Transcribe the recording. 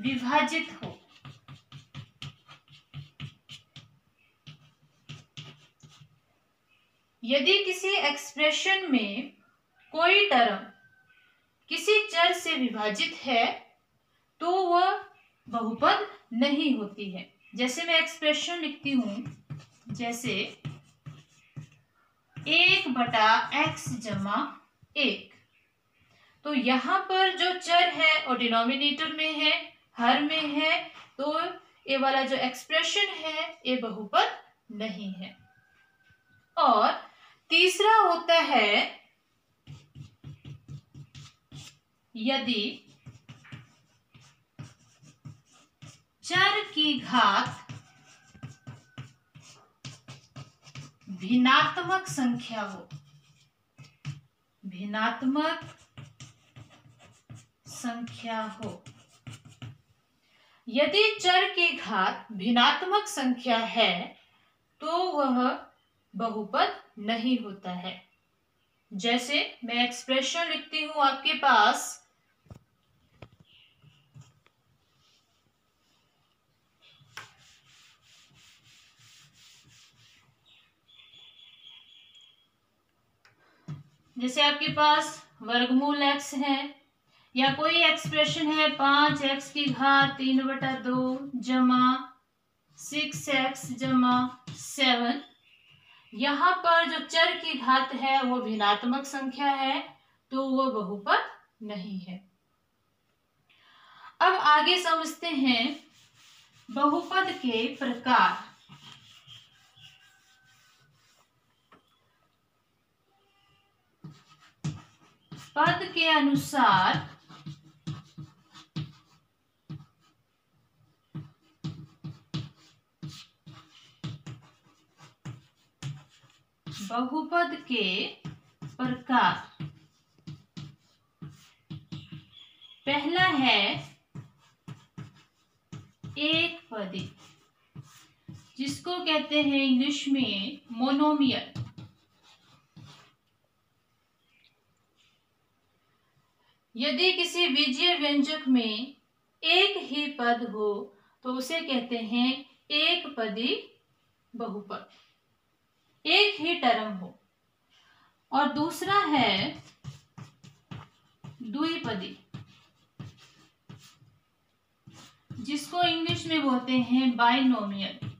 विभाजित हो। यदि किसी एक्सप्रेशन में कोई टर्म किसी चर से विभाजित है तो वह बहुपद नहीं होती है। जैसे मैं एक्सप्रेशन लिखती हूं, जैसे 1/x जमा 1, तो यहां पर जो चर है वो डिनोमिनेटर में है, हर में है, तो ये वाला जो एक्सप्रेशन है ये बहुपद नहीं है। और तीसरा होता है यदि चर की घात भिन्नात्मक संख्या हो। भिन्नात्मक संख्या हो। यदि चर की घात भिन्नात्मक संख्या है तो वह बहुपद नहीं होता है। जैसे मैं एक्सप्रेशन लिखती हूं आपके पास, जैसे आपके पास वर्गमूल x है या कोई एक्सप्रेशन है 5x की घात 3/2 जमा 6x जमा 7, यहां पर जो चर की घात है वो भिन्नात्मक संख्या है तो वो बहुपद नहीं है। अब आगे समझते हैं बहुपद के प्रकार। पद के अनुसार बहुपद के प्रकार। पहला है एक पदी, जिसको कहते हैं इंग्लिश में मोनोमियल। यदि किसी बीजीय व्यंजक में एक ही पद हो तो उसे कहते हैं एक पदी बहुपद, एक ही टर्म हो। और दूसरा है द्विपदी, जिसको इंग्लिश में बोलते हैं बाइनोमियल।